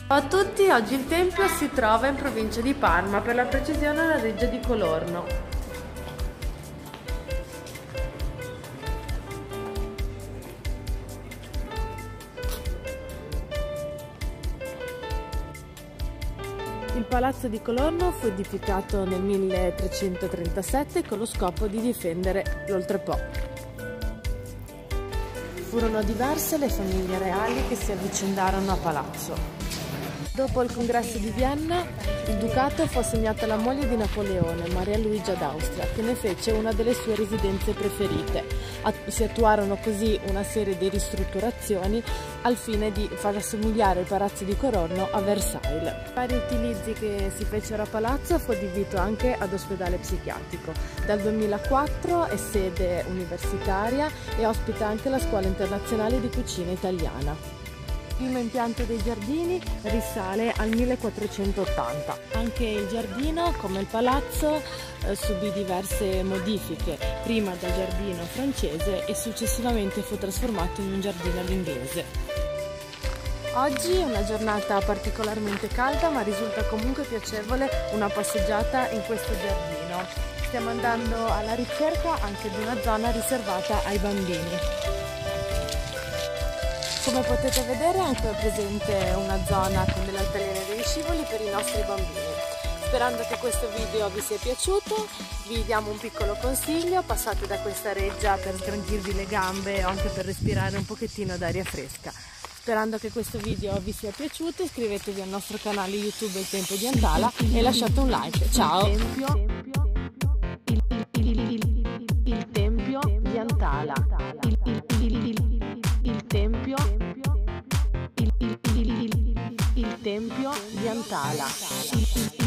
Ciao a tutti, oggi il tempio si trova in provincia di Parma, per la precisione alla Reggia di Colorno. Il palazzo di Colorno fu edificato nel 1337 con lo scopo di difendere l'Oltrepò. Furono diverse le famiglie reali che si avvicendarono a palazzo. Dopo il congresso di Vienna, il ducato fu assegnato alla moglie di Napoleone, Maria Luigia d'Austria, che ne fece una delle sue residenze preferite. Si attuarono così una serie di ristrutturazioni al fine di far assomigliare il palazzo di Colorno a Versailles. I vari utilizzi che si fecero a palazzo fu adibito anche ad ospedale psichiatrico. Dal 2004 è sede universitaria e ospita anche la Scuola Internazionale di Cucina Italiana. Il primo impianto dei giardini risale al 1480. Anche il giardino, come il palazzo, subì diverse modifiche, prima dal giardino francese e successivamente fu trasformato in un giardino all'inglese. Oggi è una giornata particolarmente calda, ma risulta comunque piacevole una passeggiata in questo giardino. Stiamo andando alla ricerca anche di una zona riservata ai bambini. Come potete vedere è anche presente una zona con delle altalene e degli scivoli per i nostri bambini. Sperando che questo video vi sia piaciuto, vi diamo un piccolo consiglio: passate da questa reggia per sgranchirvi le gambe o anche per respirare un pochettino d'aria fresca. Sperando che questo video vi sia piaciuto, iscrivetevi al nostro canale YouTube Il Tempio di Antala e lasciate un like. Ciao! Il Tempio di Antala. Il Tempio di Antala.